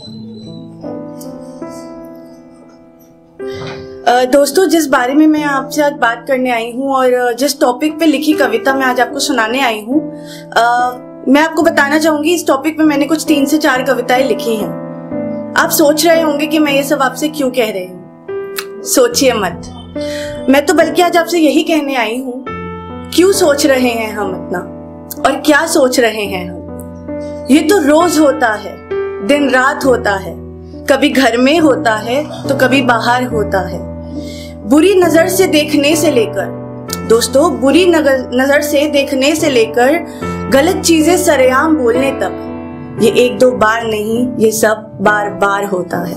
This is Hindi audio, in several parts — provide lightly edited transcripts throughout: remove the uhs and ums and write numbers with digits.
दोस्तों, जिस बारे में मैं आपसे आज बात करने आई हूँ और जिस टॉपिक पे लिखी कविता मैं आज आपको सुनाने आई हूँ, मैं आपको बताना चाहूंगी इस टॉपिक पे मैंने कुछ 3 से 4 कविताएं लिखी हैं। आप सोच रहे होंगे कि मैं ये सब आपसे क्यों कह रही हूँ। सोचिए मत, मैं तो बल्कि आज आपसे यही कहने आई हूँ, क्यों सोच रहे हैं हम इतना और क्या सोच रहे हैं हम। ये तो रोज होता है, दिन रात होता है, कभी घर में होता है तो कभी बाहर होता है। बुरी नजर से देखने से लेकर, दोस्तों, बुरी नजर से देखने से लेकर गलत चीजें सरेआम बोलने तक, ये 1-2 बार नहीं, ये सब बार बार होता है।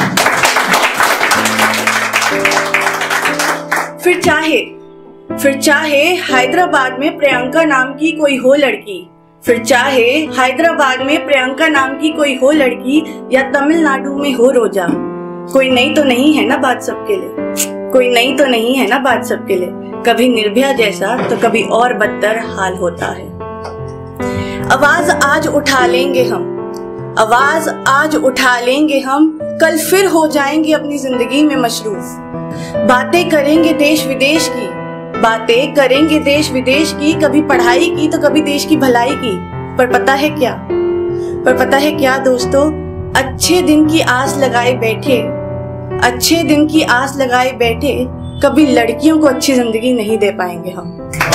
फिर चाहे हैदराबाद में प्रियंका नाम की कोई हो लड़की, फिर चाहे हैदराबाद में प्रियंका नाम की कोई हो लड़की, या तमिलनाडु में हो रोजा, कोई नहीं तो नहीं है ना बात सबके लिए, कोई नहीं तो नहीं है ना बात सबके लिए। कभी निर्भया जैसा तो कभी और बदतर हाल होता है। आवाज आज उठा लेंगे हम, आवाज आज उठा लेंगे हम, कल फिर हो जाएंगे अपनी जिंदगी में मशरूफ। बातें करेंगे देश विदेश की, बातें करेंगे देश विदेश की, कभी पढ़ाई की तो कभी देश की भलाई की। पर पता है क्या दोस्तों, अच्छे दिन की आस लगाए बैठे, अच्छे दिन की आस लगाए बैठे, कभी लड़कियों को अच्छी जिंदगी नहीं दे पाएंगे हम।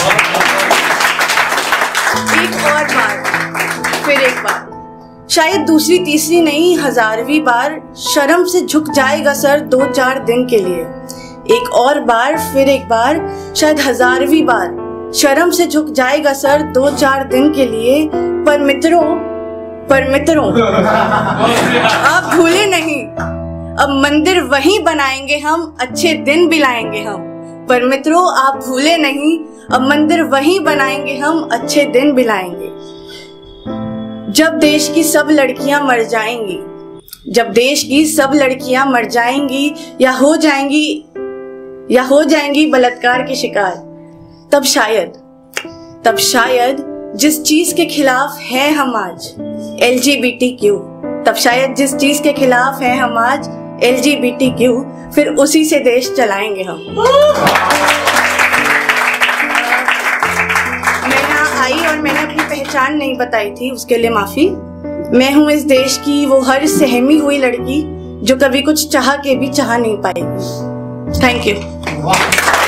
एक और बार, फिर एक बार, शायद दूसरी तीसरी नहीं 1000वीं बार, शर्म से झुक जाएगा सर 2-4 दिन के लिए। एक और बार, फिर एक बार, शायद 1000वीं बार, शर्म से झुक जाएगा सर 2-4 दिन के लिए। पर मित्रों आप भूले नहीं, अब मंदिर वहीं बनाएंगे हम, अच्छे दिन भी लाएंगे हम। पर मित्रों आप भूले नहीं, अब मंदिर वहीं बनाएंगे हम, अच्छे दिन भी लाएंगे। जब देश की सब लड़कियां मर जाएंगी, जब देश की सब लड़कियां मर जाएंगी या हो जाएंगी बलात्कार के शिकार, तब शायद जिस चीज के खिलाफ हैं हम आज, LGBTQ, तब शायद जिस चीज के खिलाफ हैं हम आज, LGBTQ, फिर उसी से देश चलाएंगे हम। मेघना आई और मैंने अपनी पहचान नहीं बताई थी, उसके लिए माफी। मैं हूं इस देश की वो हर सहमी हुई लड़की जो कभी कुछ चाह के भी चाह नहीं पाएगी। Thank you.